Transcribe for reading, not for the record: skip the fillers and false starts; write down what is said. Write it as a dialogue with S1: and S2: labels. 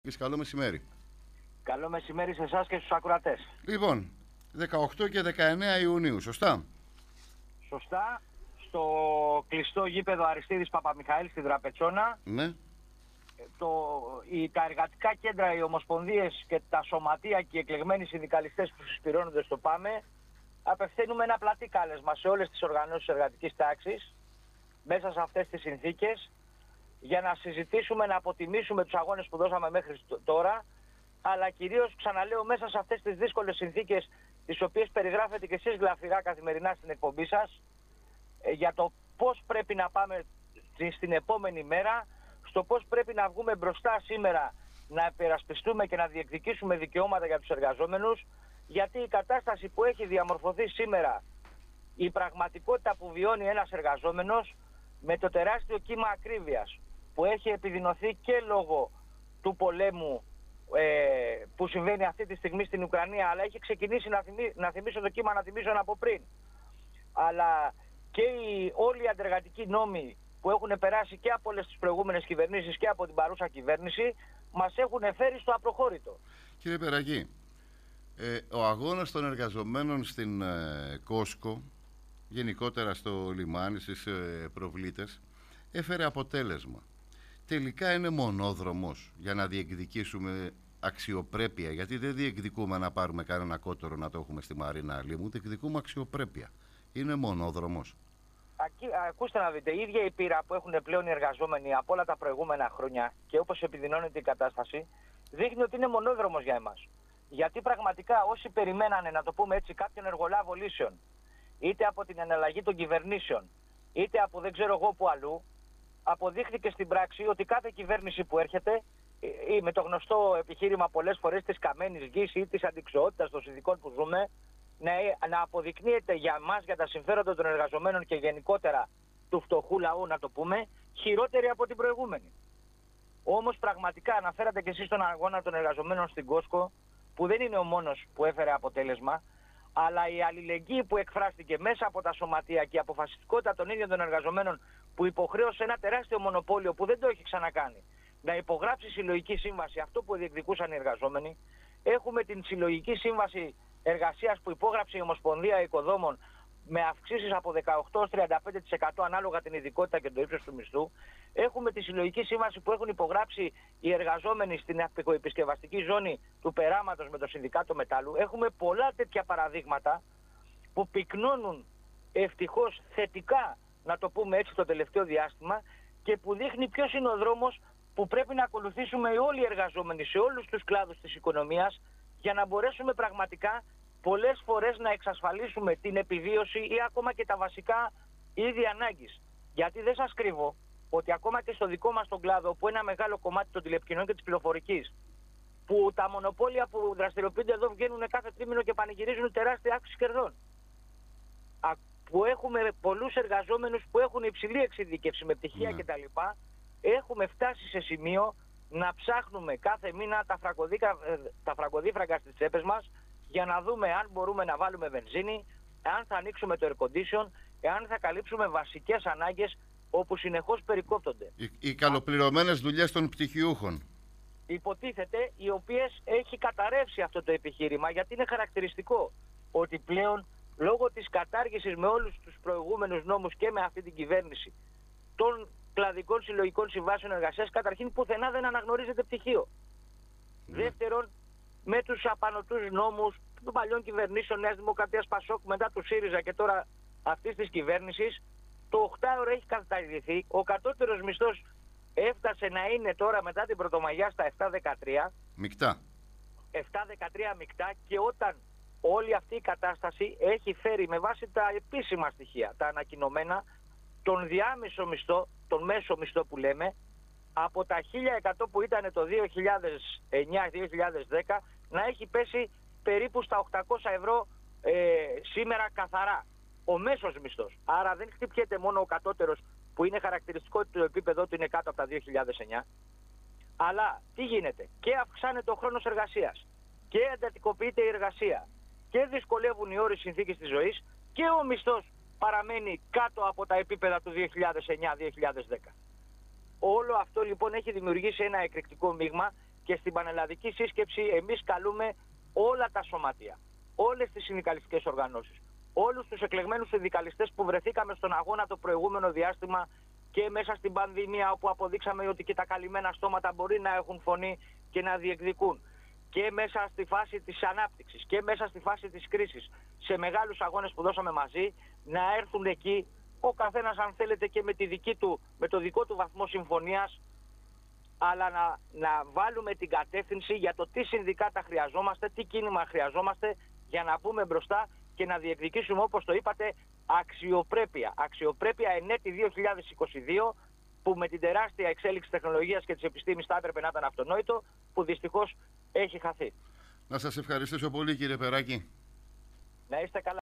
S1: Καλό μεσημέρι.
S2: Καλό μεσημέρι σε εσάς και στους ακροατές.
S1: Λοιπόν, 18 και 19 Ιουνίου, σωστά?
S2: Σωστά, στο κλειστό γήπεδο Αριστίδης Παπαμιχαήλ στη Δραπετσόνα.
S1: Ναι.
S2: Τα εργατικά κέντρα, οι ομοσπονδίες και τα σωματεία και οι εκλεγμένοι συνδικαλιστές που συσπηρώνονται στο ΠΑΜΕ απευθύνουμε ένα πλατή κάλεσμα σε όλες τις οργανώσεις εργατικής τάξης μέσα σε αυτές τις συνθήκες για να συζητήσουμε, να αποτιμήσουμε τους αγώνες που δώσαμε μέχρι τώρα, αλλά κυρίως, ξαναλέω, μέσα σε αυτές τις δύσκολες συνθήκες τις οποίες περιγράφετε και εσείς γλαφυρά καθημερινά στην εκπομπή σας, για το πώς πρέπει να πάμε στην επόμενη μέρα, στο πώς πρέπει να βγούμε μπροστά σήμερα, να υπερασπιστούμε και να διεκδικήσουμε δικαιώματα για τους εργαζόμενους, γιατί η κατάσταση που έχει διαμορφωθεί σήμερα, η πραγματικότητα που βιώνει ένας εργαζόμενος, με το τεράστιο κύμα ακρίβειας που έχει επιδεινωθεί και λόγω του πολέμου που συμβαίνει αυτή τη στιγμή στην Ουκρανία, αλλά έχει ξεκινήσει, να θυμίσω το κύμα, να θυμίσω από πριν, αλλά και όλοι οι αντεργατικοί νόμοι που έχουν περάσει και από όλες τις προηγούμενες κυβερνήσεις και από την παρούσα κυβέρνηση, μας έχουν φέρει στο απροχώρητο.
S1: Κύριε Περαγή, ο αγώνας των εργαζομένων στην Κόσκο, γενικότερα στο λιμάνι, στις προβλήτες, έφερε αποτέλεσμα. Τελικά είναι μονόδρομος για να διεκδικήσουμε αξιοπρέπεια, γιατί δεν διεκδικούμε να πάρουμε κανένα κότερο να το έχουμε στη Μαρίνα Αλήμου, διεκδικούμε αξιοπρέπεια. Είναι μονόδρομος.
S2: Ακούστε να δείτε, η ίδια η πείρα που έχουν πλέον οι εργαζόμενοι από όλα τα προηγούμενα χρόνια και όπως επιδεινώνεται η κατάσταση, δείχνει ότι είναι μονόδρομος για εμάς. Γιατί πραγματικά όσοι περιμένανε, να το πούμε έτσι, κάποιον εργολάβο λύσεων, είτε από την εναλλαγή των κυβερνήσεων, είτε από δεν ξέρω εγώ που αλλού, αποδείχθηκε στην πράξη ότι κάθε κυβέρνηση που έρχεται, ή με το γνωστό επιχείρημα πολλές φορές της καμένης γης ή της αντιξοότητας των συνδικών που ζούμε, να αποδεικνύεται για μας, για τα συμφέροντα των εργαζομένων και γενικότερα του φτωχού λαού, να το πούμε, χειρότερη από την προηγούμενη. Όμως πραγματικά αναφέρατε και εσείς τον αγώνα των εργαζομένων στην Κόσκο, που δεν είναι ο μόνος που έφερε αποτέλεσμα, αλλά η αλληλεγγύη που εκφράστηκε μέσα από τα σωματεία και η αποφασιστικότητα των ίδιων των εργαζομένων, που υποχρέωσε ένα τεράστιο μονοπόλιο που δεν το έχει ξανακάνει να υπογράψει συλλογική σύμβαση, αυτό που διεκδικούσαν οι εργαζόμενοι. Έχουμε την συλλογική σύμβαση εργασίας που υπόγραψε η Ομοσπονδία Οικοδόμων, με αυξήσεις από 18-35% ανάλογα την ειδικότητα και το ύψος του μισθού. Έχουμε τη συλλογική σύμβαση που έχουν υπογράψει οι εργαζόμενοι στην αποεπισκευαστική ζώνη του Περάματος με το Συνδικάτο Μετάλλου. Έχουμε πολλά τέτοια παραδείγματα που πυκνώνουν ευτυχώς θετικά, να το πούμε έτσι, το τελευταίο διάστημα, και που δείχνει ποιος είναι ο δρόμος που πρέπει να ακολουθήσουμε όλοι οι εργαζόμενοι σε όλους τους κλάδους της οικονομίας, για να μπορέσουμε πραγματικά πολλές φορές να εξασφαλίσουμε την επιβίωση ή ακόμα και τα βασικά είδη ανάγκης. Γιατί δεν σας κρύβω ότι ακόμα και στο δικό μας τον κλάδο, που ένα μεγάλο κομμάτι των τηλεπικοινωνιών και της πληροφορικής, που τα μονοπόλια που δραστηριοποιούνται εδώ βγαίνουν κάθε τρίμηνο και πανηγυρίζουν τεράστια αύξηση κερδών, που έχουμε πολλούς εργαζόμενους που έχουν υψηλή εξειδίκευση με πτυχία κτλ., έχουμε φτάσει σε σημείο να ψάχνουμε κάθε μήνα τα φραγκοδίφραγκα στις τσέπες μας για να δούμε αν μπορούμε να βάλουμε βενζίνη, αν θα ανοίξουμε το air condition, αν θα καλύψουμε βασικές ανάγκες όπου συνεχώς περικόπτονται.
S1: Οι καλοπληρωμένες δουλειές των πτυχιούχων,
S2: υποτίθεται, οι οποίες έχει καταρρεύσει αυτό το επιχείρημα, γιατί είναι χαρακτηριστικό ότι πλέον λόγω της κατάργησης με όλους τους προηγούμενους νόμους και με αυτή την κυβέρνηση των κλαδικών συλλογικών συμβάσεων εργασίας, καταρχήν πουθενά δεν αναγνωρίζεται πτυχίο. Δεύτερον, με τους απανωτούς νόμους των παλιών κυβερνήσεων Νέας Δημοκρατίας, Πασόκ, μετά του ΣΥΡΙΖΑ και τώρα αυτής της κυβέρνησης, το 8ωρο έχει καταργηθεί. Ο κατώτερος μισθός έφτασε να είναι τώρα μετά την Πρωτομαγιά στα 7,13.
S1: Μεικτά.
S2: 7,13 μεικτά, και όταν όλη αυτή η κατάσταση έχει φέρει με βάση τα επίσημα στοιχεία, τα ανακοινωμένα, τον διάμεσο μισθό, τον μέσο μισθό που λέμε, από τα 1.100 που ήταν το 2009-2010 να έχει πέσει περίπου στα 800 ευρώ σήμερα καθαρά. Ο μέσος μισθός. Άρα δεν χτυπιέται μόνο ο κατώτερος, που είναι χαρακτηριστικό ότι το επίπεδο του είναι κάτω από τα 2009. Αλλά τι γίνεται? Και αυξάνεται ο χρόνος εργασίας, και εντατικοποιείται η εργασία, και δυσκολεύουν οι όροι συνθήκες της ζωής, και ο μισθός παραμένει κάτω από τα επίπεδα του 2009-2010. Όλο αυτό λοιπόν έχει δημιουργήσει ένα εκρηκτικό μείγμα και στην πανελλαδική σύσκεψη εμείς καλούμε όλα τα σωματεία, όλες τις συνδικαλιστικές οργανώσεις, όλους τους εκλεγμένους συνδικαλιστές που βρεθήκαμε στον αγώνα το προηγούμενο διάστημα και μέσα στην πανδημία, όπου αποδείξαμε ότι και τα καλυμμένα στόματα μπορεί να έχουν φωνή και να διεκδικούν, και μέσα στη φάση της ανάπτυξης και μέσα στη φάση της κρίσης, σε μεγάλους αγώνες που δώσαμε μαζί, να έρθουν εκεί ο καθένας, αν θέλετε, και με το δικό του βαθμό συμφωνίας, αλλά να βάλουμε την κατεύθυνση για το τι συνδικάτα χρειαζόμαστε, τι κίνημα χρειαζόμαστε για να μπούμε μπροστά και να διεκδικήσουμε, όπως το είπατε, αξιοπρέπεια. Αξιοπρέπεια εν έτη 2022, που με την τεράστια εξέλιξη τεχνολογίας και της επιστήμης θα έπρεπε να ήταν αυτονόητο, που δυστυχώς έχει χαθεί.
S1: Να σας ευχαριστήσω πολύ, κύριε Περάκη.
S2: Να είστε καλά.